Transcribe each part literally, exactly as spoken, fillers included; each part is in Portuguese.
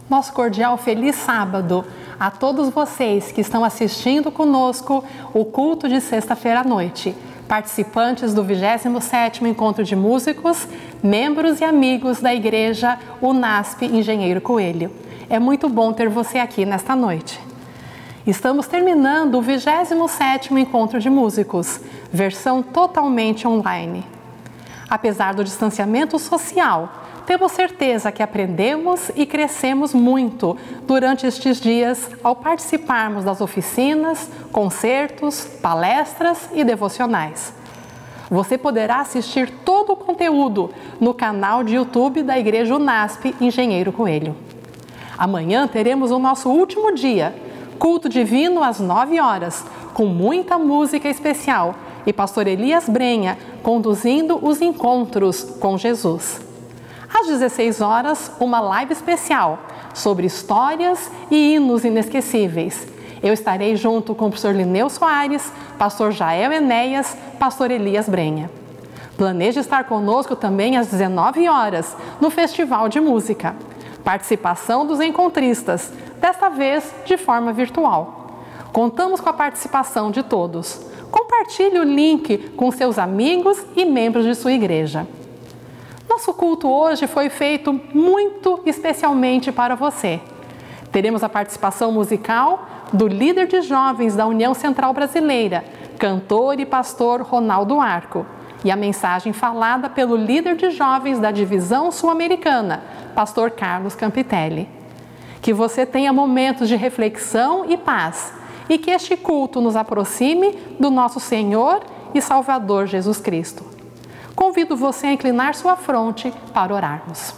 Nosso cordial feliz sábado a todos vocês que estão assistindo conosco o culto de sexta-feira à noite, participantes do vigésimo sétimo Encontro de Músicos, membros e amigos da Igreja UNASP Engenheiro Coelho. É muito bom ter você aqui nesta noite. Estamos terminando o vigésimo sétimo Encontro de Músicos, versão totalmente online. Apesar do distanciamento social, temos certeza que aprendemos e crescemos muito durante estes dias ao participarmos das oficinas, concertos, palestras e devocionais. Você poderá assistir todo o conteúdo no canal de YouTube da Igreja UNASP Engenheiro Coelho. Amanhã teremos o nosso último dia, culto divino às nove horas, com muita música especial e pastor Elias Brenha conduzindo os encontros com Jesus. Às dezesseis horas, uma live especial sobre histórias e hinos inesquecíveis. Eu estarei junto com o professor Lineu Soares, pastor Jael Enéas, pastor Elias Brenha. Planeje estar conosco também às dezenove horas, no Festival de Música. Participação dos encontristas, desta vez de forma virtual. Contamos com a participação de todos. Compartilhe o link com seus amigos e membros de sua igreja. Nosso culto hoje foi feito muito especialmente para você. Teremos a participação musical do líder de jovens da União Central Brasileira, cantor e pastor Ronaldo Arco, e a mensagem falada pelo líder de jovens da Divisão Sul-Americana, pastor Carlos Campitelli. Que você tenha momentos de reflexão e paz, e que este culto nos aproxime do nosso Senhor e Salvador Jesus Cristo. Convido você a inclinar sua fronte para orarmos.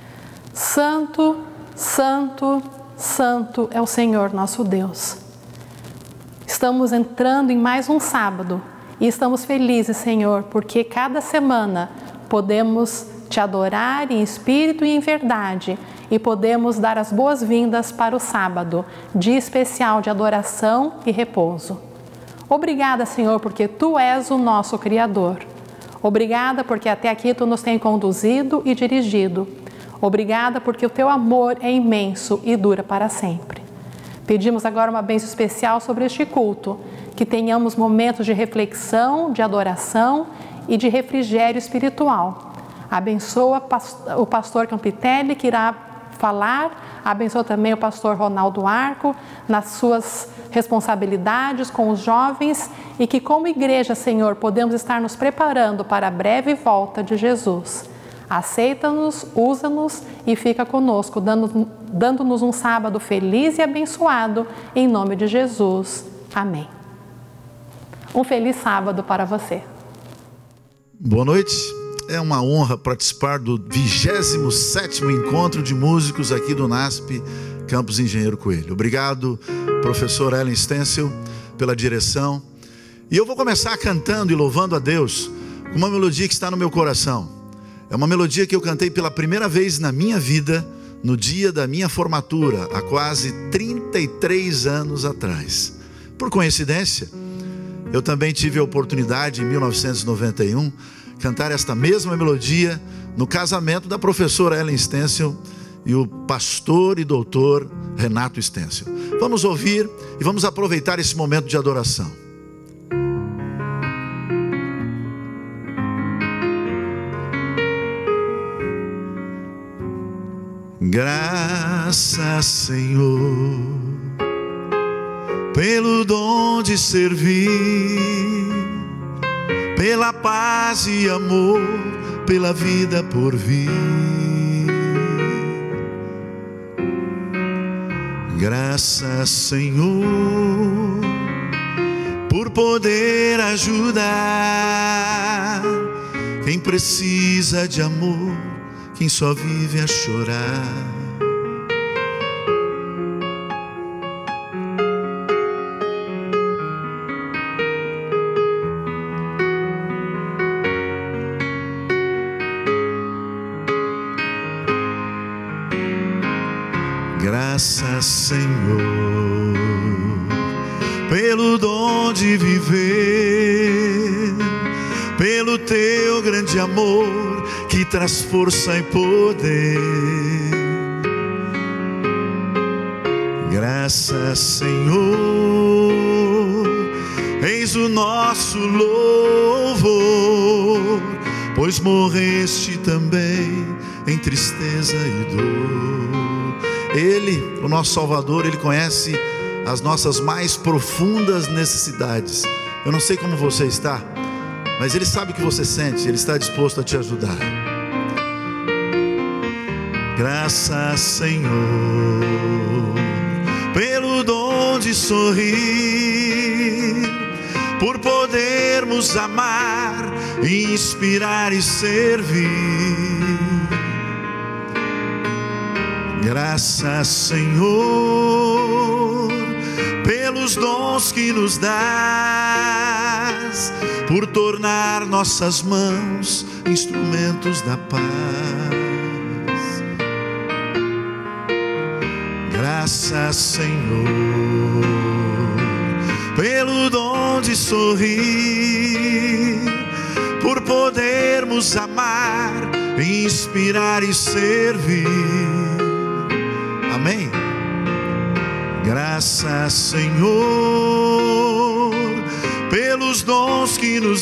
Santo, Santo, Santo é o Senhor nosso Deus. Estamos entrando em mais um sábado e estamos felizes, Senhor, porque cada semana podemos Te adorar em espírito e em verdade e podemos dar as boas-vindas para o sábado, dia especial de adoração e repouso. Obrigada, Senhor, porque Tu és o nosso Criador. Obrigada porque até aqui Tu nos tem conduzido e dirigido. Obrigada porque o Teu amor é imenso e dura para sempre. Pedimos agora uma bênção especial sobre este culto, que tenhamos momentos de reflexão, de adoração e de refrigério espiritual. Abençoa o pastor Campitelli, que irá falar. Abençoa também o pastor Ronaldo Arco nas suas responsabilidades com os jovens e que, como igreja, Senhor, podemos estar nos preparando para a breve volta de Jesus. Aceita-nos, usa-nos e fica conosco, dando, dando-nos um sábado feliz e abençoado, em nome de Jesus. Amém. Um feliz sábado para você. Boa noite. É uma honra participar do vigésimo sétimo Encontro de Músicos aqui do UNASP, Campus Engenheiro Coelho. Obrigado, professor Ellen Stencil, pela direção. E eu vou começar cantando e louvando a Deus com uma melodia que está no meu coração. É uma melodia que eu cantei pela primeira vez na minha vida, no dia da minha formatura, há quase trinta e três anos atrás. Por coincidência, eu também tive a oportunidade, em mil novecentos e noventa e um, cantar esta mesma melodia no casamento da professora Ellen Stencil e o pastor e doutor Renato Stencil. Vamos ouvir e vamos aproveitar esse momento de adoração. Graças, Senhor, pelo dom de servir, pela paz e amor, pela vida por vir. Graças, Senhor, por poder ajudar quem precisa de amor, quem só vive a chorar. Graças, Senhor, pelo dom de viver, pelo Teu grande amor que traz força e poder. Graças, Senhor, eis o nosso louvor, pois morreste também em tristeza e dor. Ele, o nosso Salvador, Ele conhece as nossas mais profundas necessidades. Eu não sei como você está, mas Ele sabe o que você sente. Ele está disposto a te ajudar. Graças, Senhor, pelo dom de sorrir, por podermos amar, inspirar e servir. Graças, Senhor, pelos dons que nos dás, por tornar nossas mãos instrumentos da paz. Graças, Senhor, pelo dom de sorrir, por podermos amar, inspirar e servir. Amém? Graças, Senhor, pelos dons que nos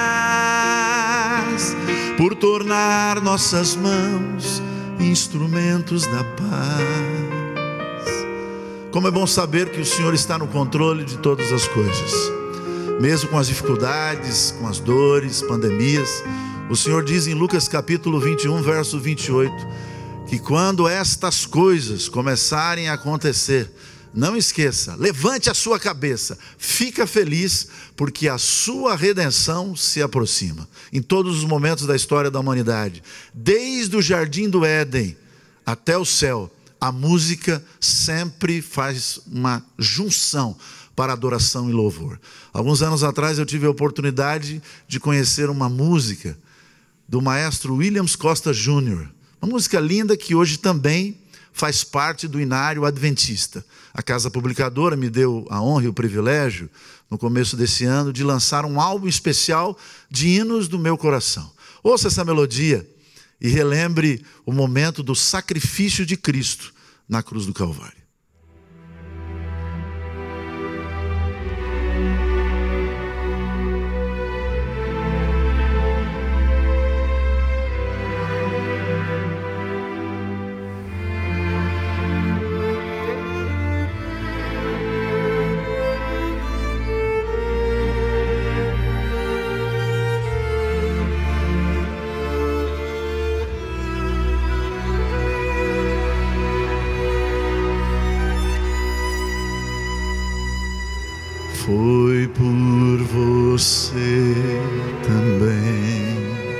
dás, por tornar nossas mãos instrumentos da paz. Como é bom saber que o Senhor está no controle de todas as coisas, mesmo com as dificuldades, com as dores, pandemias. O Senhor diz em Lucas capítulo vinte e um, verso vinte e oito, que quando estas coisas começarem a acontecer, não esqueça, levante a sua cabeça, fica feliz, porque a sua redenção se aproxima. Em todos os momentos da história da humanidade, desde o jardim do Éden até o céu, a música sempre faz uma junção para adoração e louvor. Alguns anos atrás eu tive a oportunidade de conhecer uma música do maestro Williams Costa Júnior, uma música linda que hoje também faz parte do Inário Adventista. A Casa Publicadora me deu a honra e o privilégio, no começo desse ano, de lançar um álbum especial de hinos do meu coração. Ouça essa melodia e relembre o momento do sacrifício de Cristo na cruz do Calvário. Foi por você também,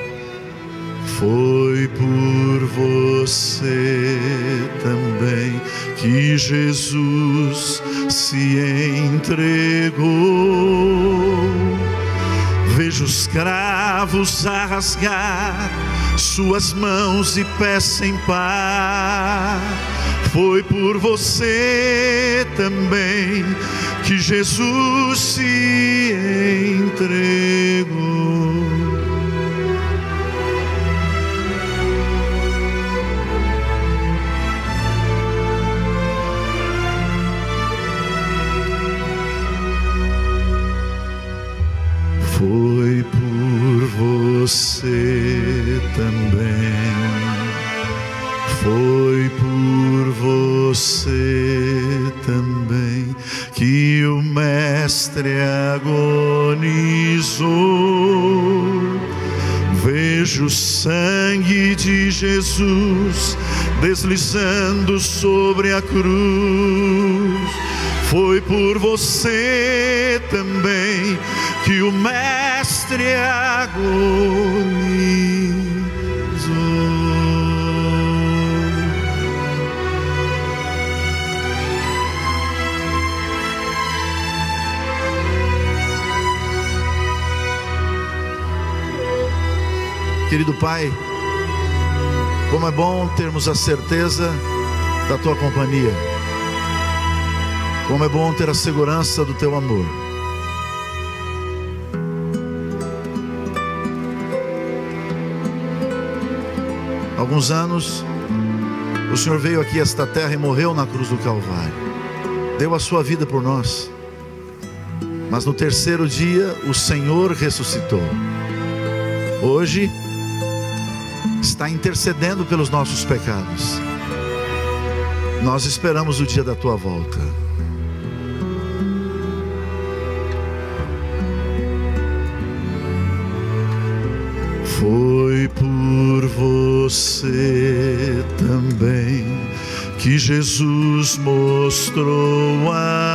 foi por você também que Jesus se entregou. Vejo os cravos a rasgar suas mãos e pés sem par. Foi por você também que Jesus se entregou. Foi por você também, foi por você também que o Mestre agonizou. Vejo o sangue de Jesus deslizando sobre a cruz. Foi por você também que o Mestre agonizou. Querido Pai, como é bom termos a certeza da Tua companhia. Como é bom ter a segurança do Teu amor. Alguns anos, o Senhor veio aqui a esta terra e morreu na cruz do Calvário. deu a sua vida por nós, mas no terceiro dia o Senhor ressuscitou. Hoje está intercedendo pelos nossos pecados. Nós esperamos o dia da tua volta. Foi por você também que Jesus mostrou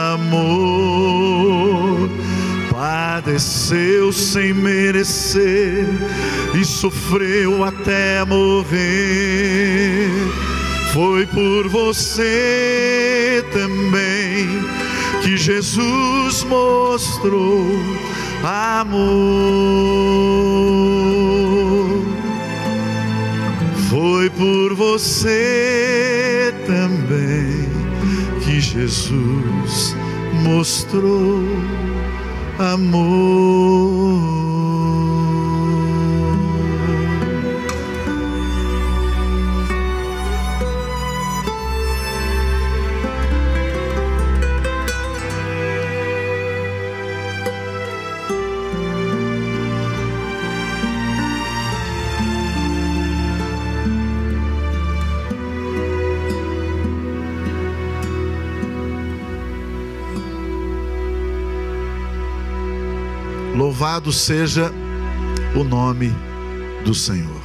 amor, padeceu sem merecer e sofreu até morrer. Foi por você também que Jesus mostrou amor. Foi por você também que Jesus mostrou amor. Louvado seja o nome do Senhor.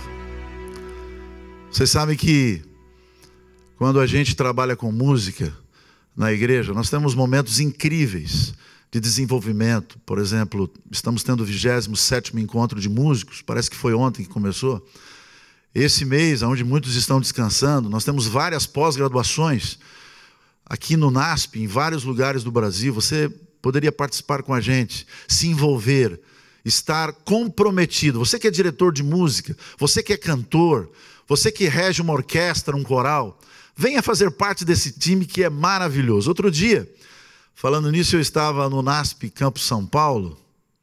Vocês sabem que quando a gente trabalha com música na igreja, nós temos momentos incríveis de desenvolvimento. Por exemplo, estamos tendo o vigésimo sétimo encontro de músicos, parece que foi ontem que começou. Esse mês, onde muitos estão descansando, nós temos várias pós-graduações aqui no NASP, em vários lugares do Brasil. Você poderia participar com a gente, se envolver, estar comprometido. Você que é diretor de música, você que é cantor, você que rege uma orquestra, um coral, venha fazer parte desse time que é maravilhoso. Outro dia, falando nisso, eu estava no NASP Campus São Paulo,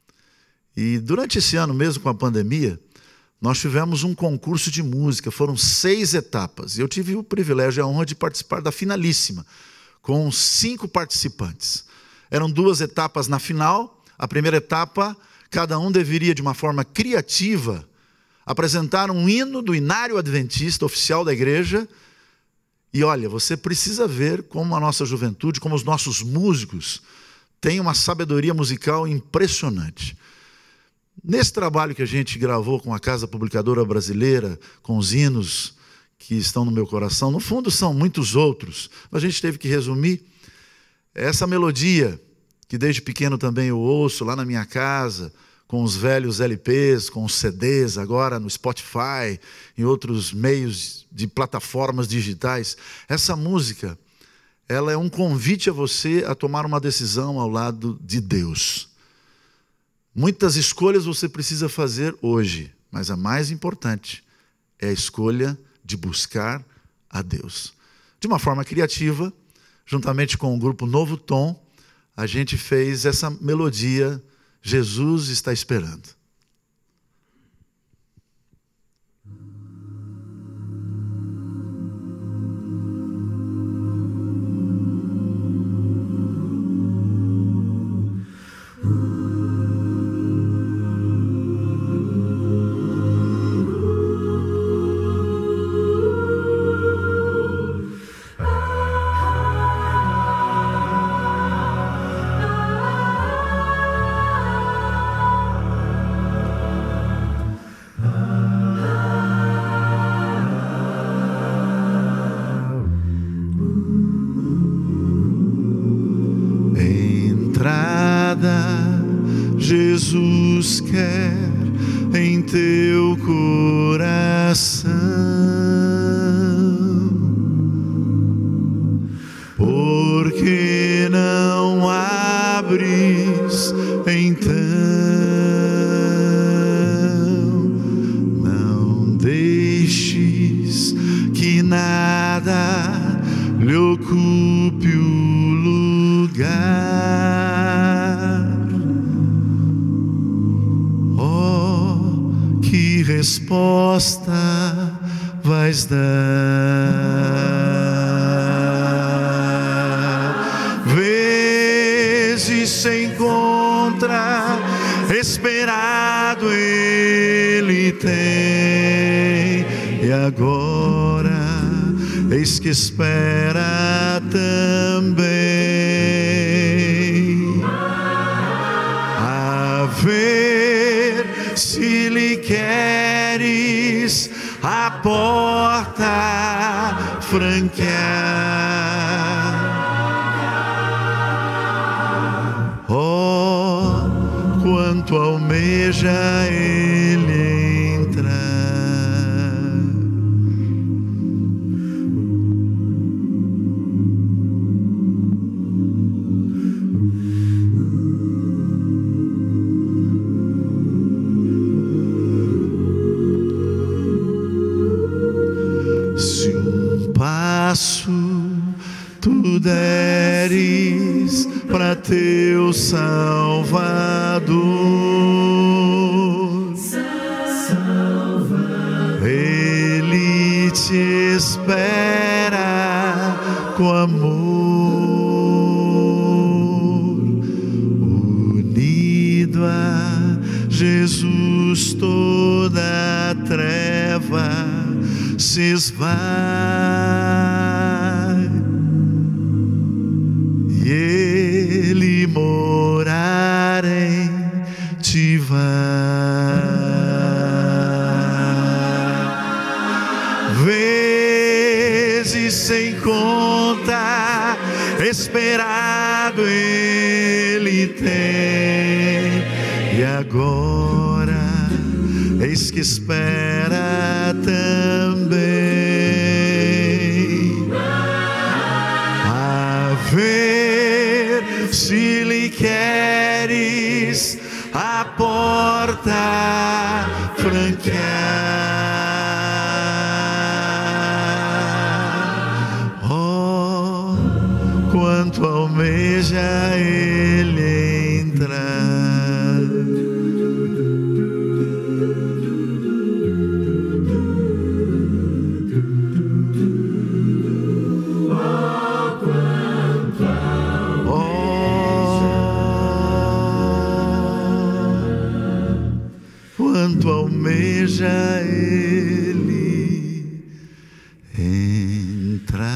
e durante esse ano mesmo com a pandemia, nós tivemos um concurso de música, foram seis etapas, e eu tive o privilégio e a honra de participar da finalíssima, com cinco participantes. Eram duas etapas na final. A primeira etapa, cada um deveria, de uma forma criativa, apresentar um hino do Inário Adventista, oficial da igreja. E olha, você precisa ver como a nossa juventude, como os nossos músicos, têm uma sabedoria musical impressionante. Nesse trabalho que a gente gravou com a Casa Publicadora Brasileira, com os hinos que estão no meu coração, no fundo são muitos outros, mas a gente teve que resumir. Essa melodia, que desde pequeno também eu ouço lá na minha casa, com os velhos L Ps, com os C Ds, agora no Spotify, em outros meios de plataformas digitais. Essa música, ela é um convite a você a tomar uma decisão ao lado de Deus. Muitas escolhas você precisa fazer hoje, mas a mais importante é a escolha de buscar a Deus. De uma forma criativa, juntamente com o grupo Novo Tom, a gente fez essa melodia, Jesus está esperando. Jesus quer em teu coração, porque não abres então, não deixes que nada lhe ocupe o lugar. Resposta vais dar. Vem Ele tem, e agora eis que espera também a ver se lhe queres a porta franquear. Oh, quanto almeja ele entrar. Se um passo tu deres para teu Salvador, Ele te espera com amor, unido a Jesus toda a treva se esvai, e Ele morar em ti vai. Vezes sem conta esperado Ele tem, e agora eis que espera também a ver se lhe queres a porta franquear. Oh, quanto almeja ele entrar. Quanto almeja ele entrar.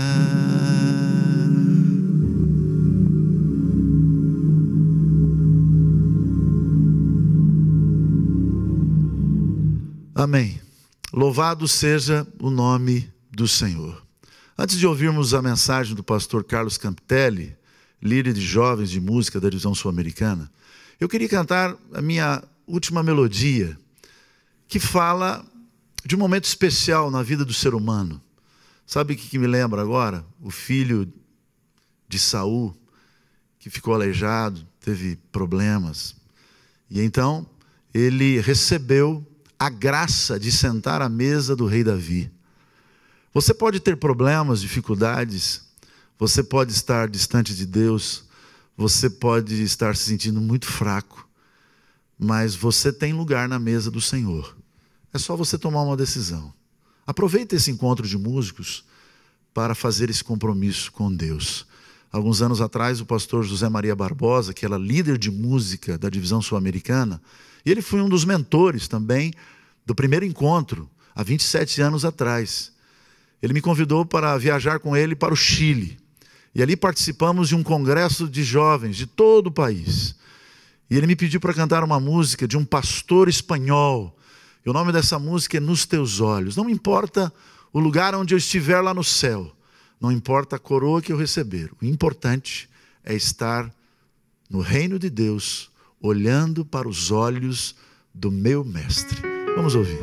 Amém. Louvado seja o nome do Senhor. Antes de ouvirmos a mensagem do pastor Carlos Campitelli, líder de jovens de música da divisão sul-americana, eu queria cantar a minha última melodia, que fala de um momento especial na vida do ser humano. Sabe o que me lembra agora? O filho de Saul, que ficou aleijado, teve problemas. E então ele recebeu a graça de sentar à mesa do rei Davi. Você pode ter problemas, dificuldades, você pode estar distante de Deus, você pode estar se sentindo muito fraco, mas você tem lugar na mesa do Senhor. É só você tomar uma decisão. Aproveite esse encontro de músicos para fazer esse compromisso com Deus. Alguns anos atrás, o pastor José Maria Barbosa, que era líder de música da divisão sul-americana, e ele foi um dos mentores também do primeiro encontro, há vinte e sete anos atrás. Ele me convidou para viajar com ele para o Chile. E ali participamos de um congresso de jovens de todo o país. E ele me pediu para cantar uma música de um pastor espanhol. E o nome dessa música é Nos Teus Olhos. Não importa o lugar onde eu estiver lá no céu, não importa a coroa que eu receber, o importante é estar no reino de Deus, olhando para os olhos do meu mestre. Vamos ouvir.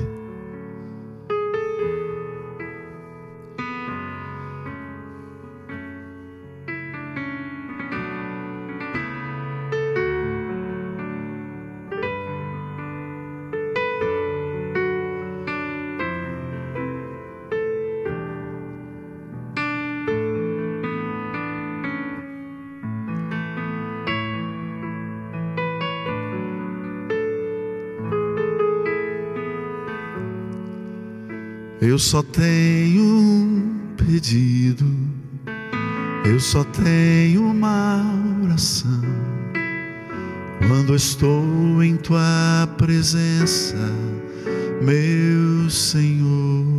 Eu só tenho um pedido, eu só tenho uma oração. Quando estou em tua presença, meu Senhor.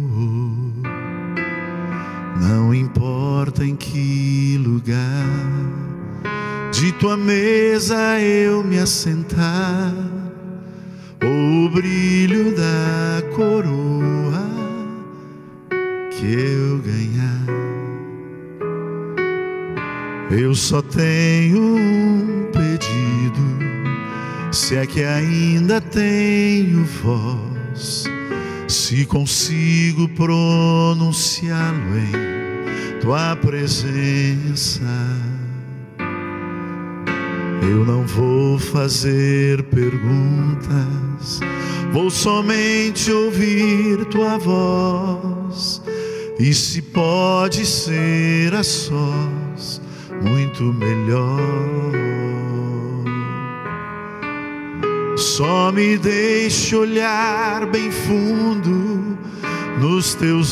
Não importa em que lugar de tua mesa eu me assentar, ou o brilho da coroa que eu ganhar, eu só tenho um pedido, se é que ainda tenho voz, se consigo pronunciá-lo em tua presença. Eu não vou fazer perguntas, vou somente ouvir tua voz, e se pode ser a sós, muito melhor. Só me deixe olhar bem fundo nos teus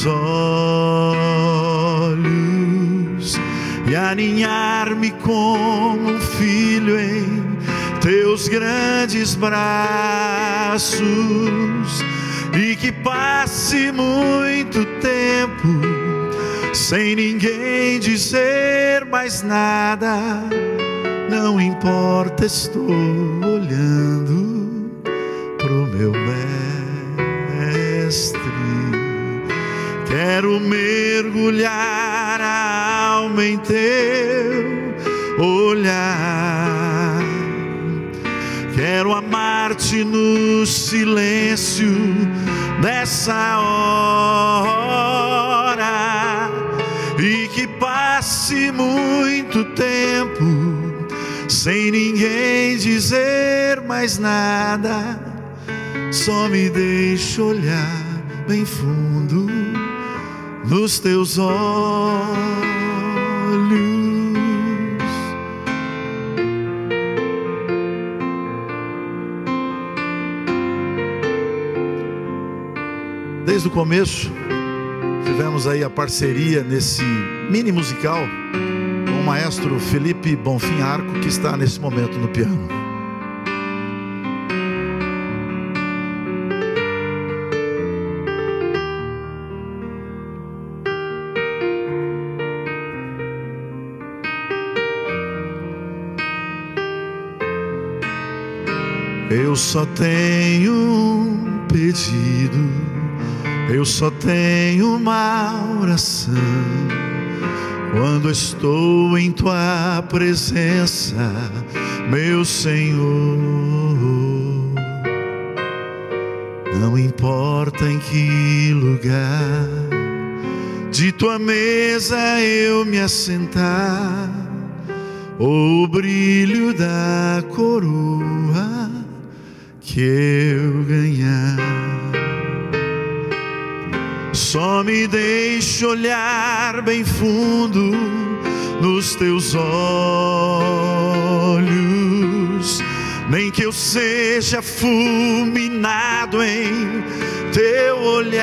olhos e aninhar-me como um filho em teus grandes braços, e que passe muito tempo sem ninguém dizer mais nada. Não importa, estou olhando pro meu mestre. Quero mergulhar a alma em teu olhar. Quero amar-te no silêncio dessa hora, e que passe muito tempo sem ninguém dizer mais nada. Só me deixa olhar bem fundo nos teus olhos. Desde o começo tivemos aí a parceria nesse mini musical com o maestro Felipe Bonfim Arco, que está nesse momento no piano. Eu só tenho um pedido, eu só tenho uma oração. Quando estou em tua presença, meu Senhor, não importa em que lugar de tua mesa eu me assentar, ou o brilho da coroa que eu ganhar, só me deixe olhar bem fundo nos teus olhos, nem que eu seja fulminado em teu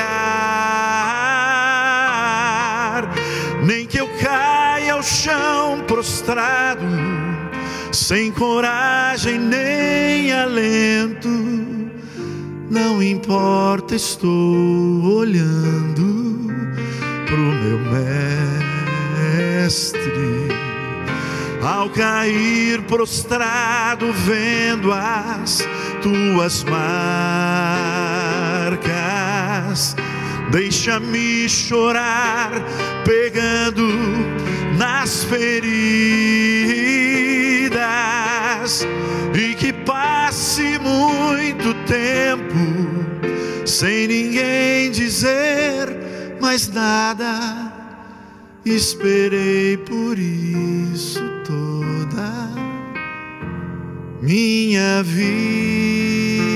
olhar, nem que eu caia ao chão prostrado, sem coragem nem alento. Não importa, estou olhando pro meu mestre. Ao cair prostrado, vendo as tuas marcas, deixa-me chorar, pegando nas feridas, e que passe muito tempo sem ninguém dizer mais nada. Esperei por isso toda minha vida.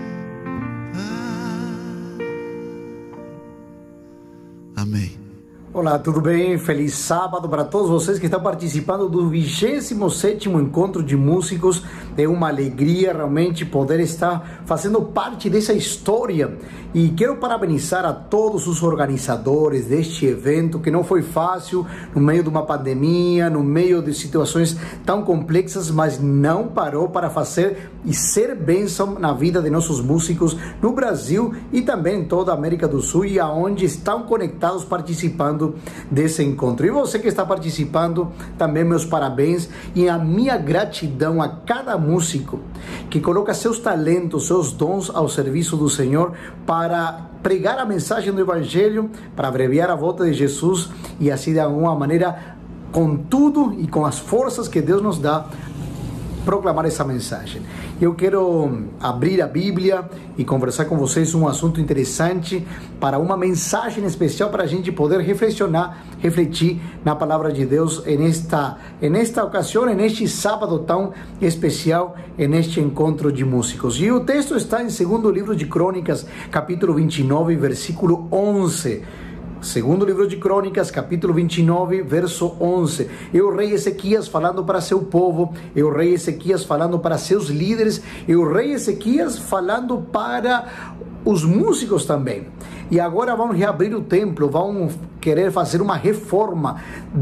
Amém. Olá, tudo bem? Feliz sábado para todos vocês que estão participando do vigésimo sétimo Encontro de Músicos. É uma alegria realmente poder estar fazendo parte dessa história. E quero parabenizar a todos os organizadores deste evento, que não foi fácil, no meio de uma pandemia, no meio de situações tão complexas, mas não parou para fazer e ser bênção na vida de nossos músicos no Brasil e também em toda a América do Sul, e aonde estão conectados participando desse encontro. E você que está participando, também meus parabéns e a minha gratidão a cada músico que coloca seus talentos, seus dons ao serviço do Senhor para pregar a mensagem do Evangelho, para abreviar a volta de Jesus e assim de alguma maneira, com tudo e com as forças que Deus nos dá, proclamar essa mensagem. Eu quero abrir a Bíblia e conversar com vocês um assunto interessante para uma mensagem especial para a gente poder reflexionar, refletir na palavra de Deus nesta, nesta ocasião, neste sábado tão especial, neste encontro de músicos. E o texto está em segundo livro de Crônicas, capítulo vinte e nove, versículo onze. Segundo livro de Crônicas, capítulo vinte e nove, verso onze. E o rei Ezequias falando para seu povo, e o rei Ezequias falando para seus líderes, e o rei Ezequias falando para os músicos também. E agora vão reabrir o templo, vão querer fazer uma reforma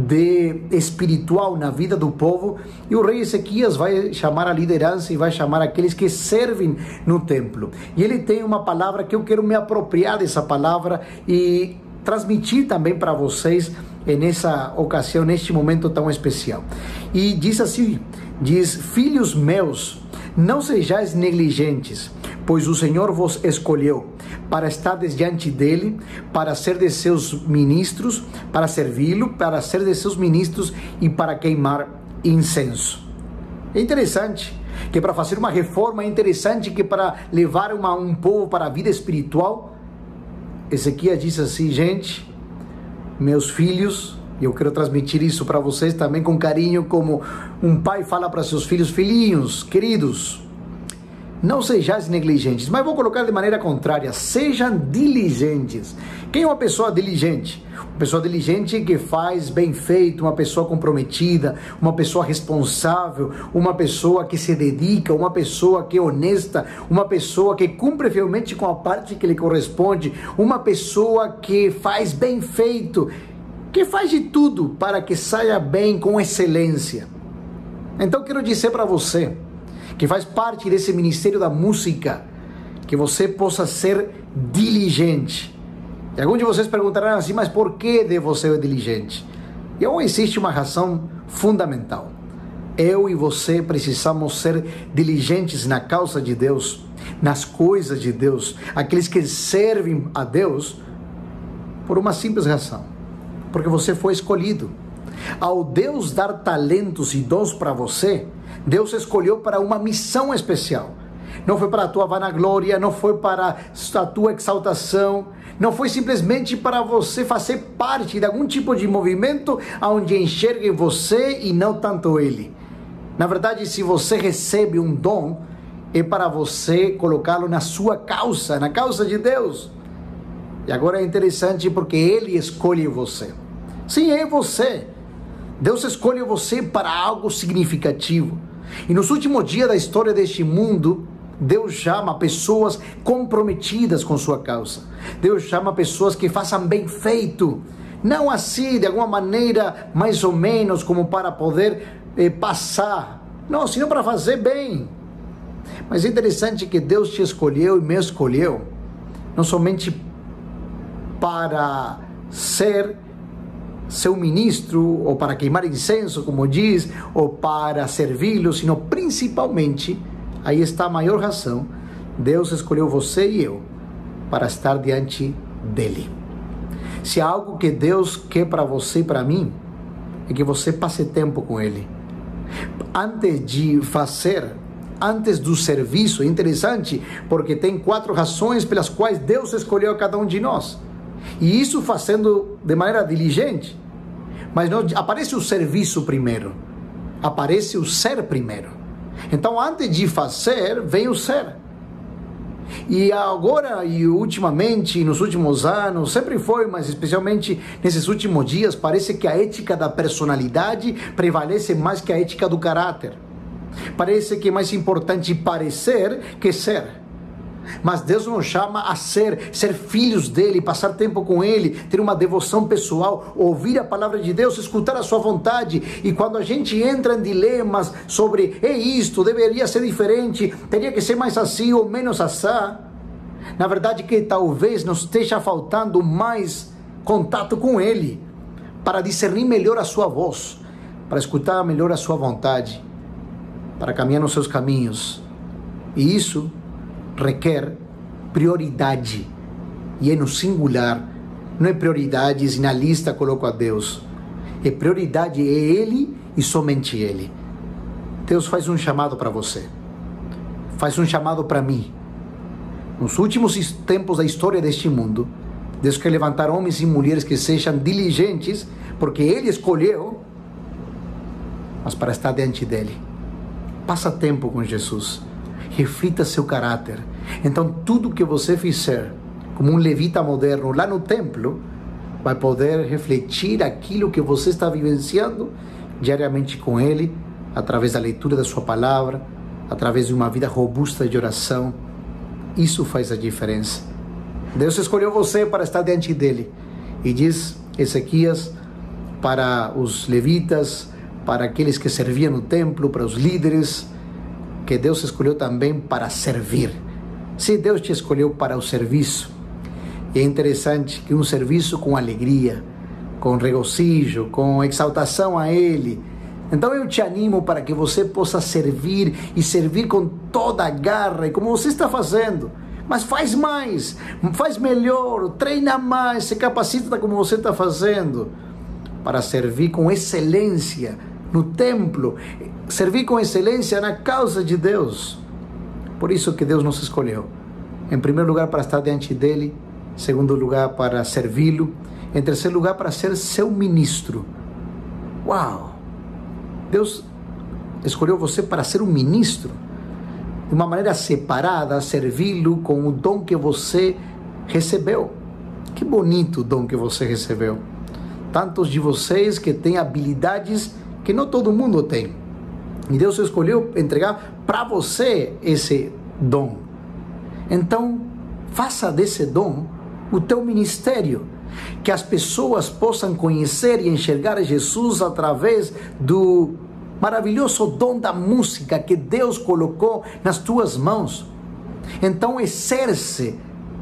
de espiritual na vida do povo, e o rei Ezequias vai chamar a liderança e vai chamar aqueles que servem no templo. E ele tem uma palavra que eu quero me apropriar dessa palavra e transmitir também para vocês nessa ocasião, neste momento tão especial. E diz assim, diz: filhos meus, não sejais negligentes, pois o Senhor vos escolheu para estar diante dele, para ser de seus ministros, para servi-lo, para ser de seus ministros e para queimar incenso. É interessante que para fazer uma reforma, é interessante que para levar uma, um povo para a vida espiritual, Ezequias diz assim: gente, meus filhos, e eu quero transmitir isso para vocês também com carinho, como um pai fala para seus filhos: filhinhos, queridos, não sejais negligentes, mas vou colocar de maneira contrária, sejam diligentes. Quem é uma pessoa diligente? Uma pessoa diligente que faz bem feito, uma pessoa comprometida, uma pessoa responsável, uma pessoa que se dedica, uma pessoa que é honesta, uma pessoa que cumpre fielmente com a parte que lhe corresponde, uma pessoa que faz bem feito, que faz de tudo para que saia bem com excelência. Então quero dizer para você, que faz parte desse ministério da música, que você possa ser diligente. E alguns de vocês perguntarão assim: mas por que devo ser diligente? E ou existe uma razão fundamental. Eu e você precisamos ser diligentes na causa de Deus, nas coisas de Deus, aqueles que servem a Deus, por uma simples razão: porque você foi escolhido. Ao Deus dar talentos e dons para você, Deus escolheu para uma missão especial. Não foi para a tua vanaglória, não foi para a tua exaltação, não foi simplesmente para você fazer parte de algum tipo de movimento onde enxerguem você e não tanto ele. Na verdade, se você recebe um dom, é para você colocá-lo na sua causa, na causa de Deus. E agora é interessante porque ele escolhe você. Sim, é você. Deus escolhe você para algo significativo. E nos últimos dias da história deste mundo, Deus chama pessoas comprometidas com sua causa. Deus chama pessoas que façam bem feito. Não assim, de alguma maneira, mais ou menos, como para poder eh, passar. Não, senão para fazer bem. Mas é interessante que Deus te escolheu e me escolheu, não somente para ser seu ministro, ou para queimar incenso, como diz, ou para servi-lo, sino principalmente, aí está a maior razão, Deus escolheu você e eu para estar diante dele. Se há algo que Deus quer para você e para mim, é que você passe tempo com ele. Antes de fazer, antes do serviço, é interessante, porque tem quatro razões pelas quais Deus escolheu a cada um de nós. E isso fazendo de maneira diligente. Mas não aparece o serviço primeiro, aparece o ser primeiro. Então, antes de fazer, vem o ser. E agora e ultimamente, nos últimos anos, sempre foi, mas especialmente nesses últimos dias, parece que a ética da personalidade prevalece mais que a ética do caráter. Parece que é mais importante parecer que ser. Mas Deus nos chama a ser, ser filhos dele, passar tempo com ele, ter uma devoção pessoal, ouvir a palavra de Deus, escutar a sua vontade. E quando a gente entra em dilemas sobre, é isto, deveria ser diferente, teria que ser mais assim ou menos assá, na verdade que talvez nos esteja faltando mais contato com ele, para discernir melhor a sua voz, para escutar melhor a sua vontade, para caminhar nos seus caminhos. E isso requer prioridade, e é no singular, não é prioridade se na lista coloco a Deus, é prioridade, é Ele e somente Ele. Deus faz um chamado para você, faz um chamado para mim. Nos últimos tempos da história deste mundo, Deus quer levantar homens e mulheres que sejam diligentes, porque Ele escolheu, mas para estar diante dEle. Passa tempo com Jesus, reflita seu caráter. Então tudo que você fizer como um levita moderno lá no templo vai poder refletir aquilo que você está vivenciando diariamente com ele, através da leitura da sua palavra, através de uma vida robusta de oração. Isso faz a diferença. Deus escolheu você para estar diante dele, e diz Ezequias para os levitas, para aqueles que serviam no templo, para os líderes, que Deus escolheu também para servir. Se Deus te escolheu para o serviço, e é interessante que um serviço com alegria, com regozijo, com exaltação a Ele. Então eu te animo para que você possa servir, e servir com toda a garra, e como você está fazendo. Mas faz mais, faz melhor, treina mais, se capacita como você está fazendo, para servir com excelência no templo, servir com excelência na causa de Deus. Por isso que Deus nos escolheu, em primeiro lugar para estar diante dele, em segundo lugar para servi-lo, em terceiro lugar para ser seu ministro. Uau! Deus escolheu você para ser um ministro, de uma maneira separada, servi-lo com o dom que você recebeu. Que bonito o dom que você recebeu. Tantos de vocês que têm habilidades que não todo mundo tem, e Deus escolheu entregar para você esse dom. Então faça desse dom o teu ministério, que as pessoas possam conhecer e enxergar Jesus através do maravilhoso dom da música que Deus colocou nas tuas mãos. Então exerce.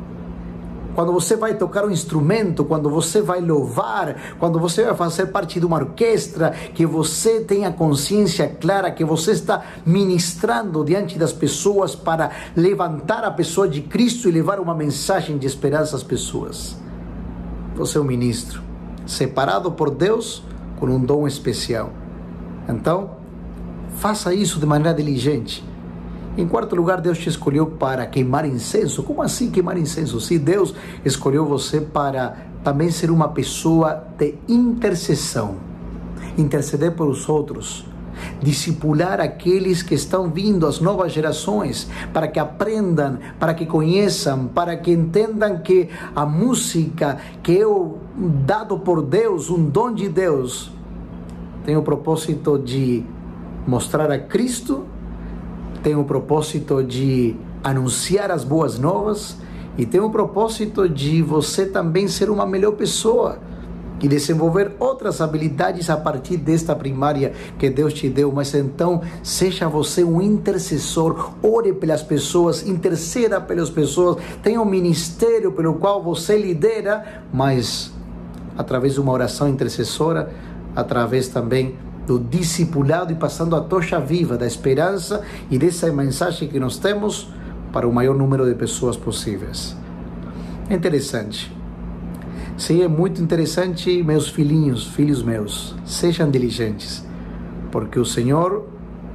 Quando você vai tocar um instrumento, quando você vai louvar, quando você vai fazer parte de uma orquestra, que você tenha consciência clara que você está ministrando diante das pessoas para levantar a pessoa de Cristo e levar uma mensagem de esperança às pessoas. Você é um ministro, separado por Deus com um dom especial. Então, faça isso de maneira diligente. Em quarto lugar, Deus te escolheu para queimar incenso. Como assim queimar incenso? Se Deus escolheu você para também ser uma pessoa de intercessão, interceder por os outros, discipular aqueles que estão vindo, as novas gerações, para que aprendam, para que conheçam, para que entendam que a música, que é o dado por Deus, um dom de Deus, tem o propósito de mostrar a Cristo, tem o propósito de anunciar as boas novas, e tem o propósito de você também ser uma melhor pessoa e desenvolver outras habilidades a partir desta primária que Deus te deu. Mas então, seja você um intercessor, ore pelas pessoas, interceda pelas pessoas, tenha um ministério pelo qual você lidera, mas através de uma oração intercessora, através também do discipulado, e passando a tocha viva da esperança e dessa mensagem que nós temos para o maior número de pessoas possíveis. É interessante. Sim, é muito interessante, meus filhinhos, filhos meus, sejam diligentes, porque o Senhor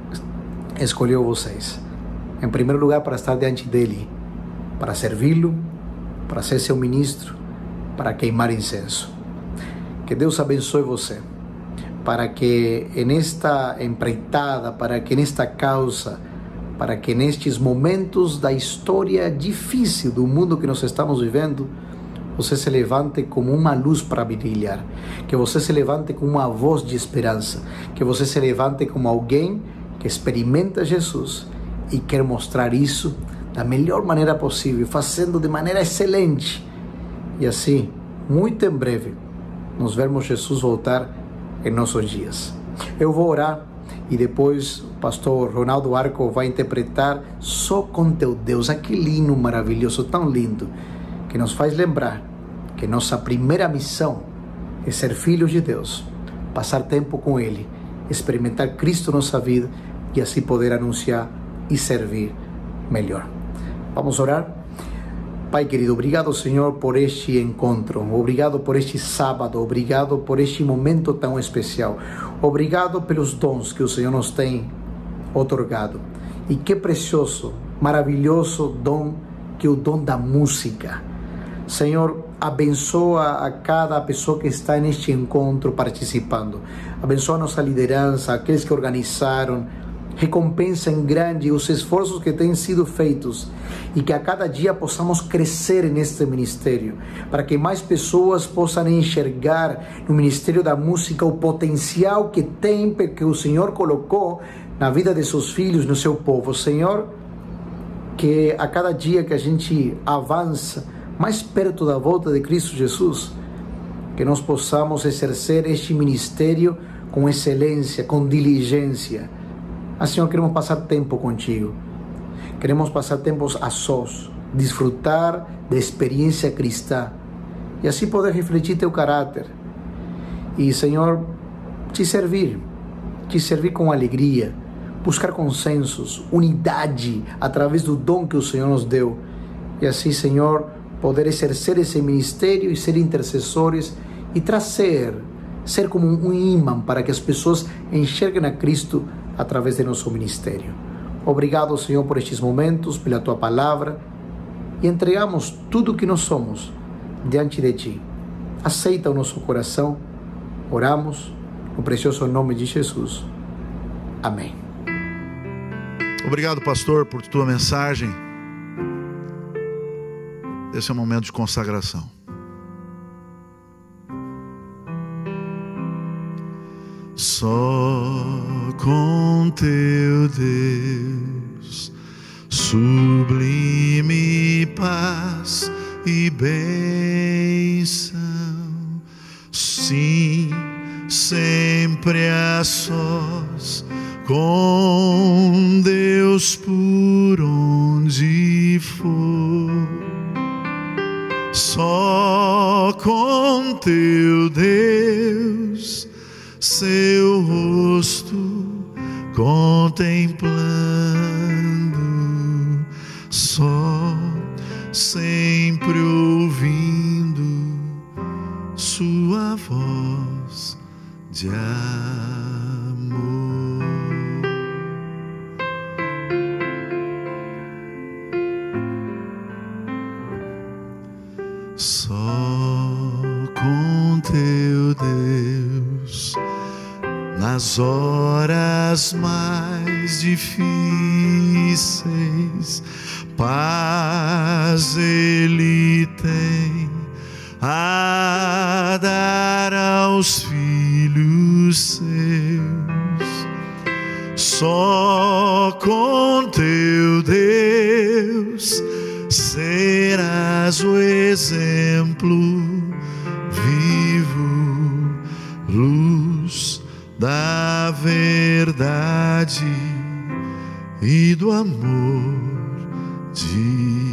escolheu vocês, em primeiro lugar, para estar diante dele, para servi-lo, para ser seu ministro, para queimar incenso. Que Deus abençoe você, para que nesta empreitada, para que nesta causa, para que nestes momentos da história difícil do mundo que nós estamos vivendo, você se levante como uma luz para brilhar, que você se levante com uma voz de esperança, que você se levante como alguém que experimenta Jesus e quer mostrar isso da melhor maneira possível, fazendo de maneira excelente. E assim, muito em breve, nós vermos Jesus voltar em nossos dias. Eu vou orar e depois o pastor Ronaldo Arco vai interpretar Só com Teu Deus, aquele hino maravilhoso, tão lindo, que nos faz lembrar que nossa primeira missão é ser filhos de Deus, passar tempo com Ele, experimentar Cristo na nossa vida e assim poder anunciar e servir melhor. Vamos orar? Pai querido, obrigado, Senhor, por este encontro, obrigado por este sábado, obrigado por este momento tão especial, obrigado pelos dons que o Senhor nos tem otorgado. E que precioso, maravilhoso dom, que é o dom da música. Senhor, abençoa a cada pessoa que está neste encontro participando, abençoa a nossa liderança, aqueles que organizaram, recompensa em grande os esforços que têm sido feitos e que a cada dia possamos crescer neste ministério, para que mais pessoas possam enxergar no ministério da música o potencial que tem, que o Senhor colocou na vida de seus filhos, no seu povo. Senhor, que a cada dia que a gente avança mais perto da volta de Cristo Jesus, que nós possamos exercer este ministério com excelência, com diligência. Assim, Senhor, queremos passar tempo contigo, queremos passar tempos a sós, desfrutar da experiência cristã e assim poder refletir teu caráter e, Senhor, te servir, te servir com alegria, buscar consensos, unidade através do dom que o Senhor nos deu e assim, Senhor, poder exercer esse ministério e ser intercessores e trazer, ser como um imã para que as pessoas enxerguem a Cristo através de nosso ministério. Obrigado, Senhor, por estes momentos, pela Tua Palavra, e entregamos tudo o que nós somos diante de Ti. Aceita o nosso coração, oramos no precioso nome de Jesus. Amém. Obrigado, pastor, por tua mensagem. Esse é um momento de consagração. Só com Teu Deus, sublime paz e bênção, sim, sempre a sós, com Deus por onde for. Só com Teu Deus, seu rosto contemplando, só sempre ouvindo sua voz de amor. Só com Teu Deus, nas horas mais difíceis, paz Ele tem a dar aos filhos seus. Só com Teu Deus serás o exemplo vivo, luz da verdade e do amor de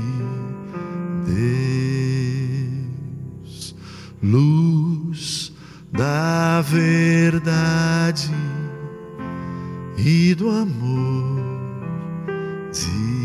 Deus, luz da verdade e do amor de Deus.